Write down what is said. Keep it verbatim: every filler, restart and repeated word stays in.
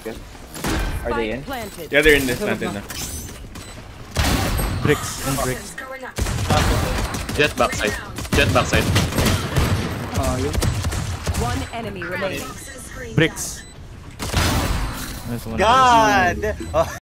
Good. Are they in? Yeah, they're in this planted na. Bricks and bricks. Jet backside. Jet backside. Ah, yun. One enemy remaining. Bricks. Nice one. God! Oh.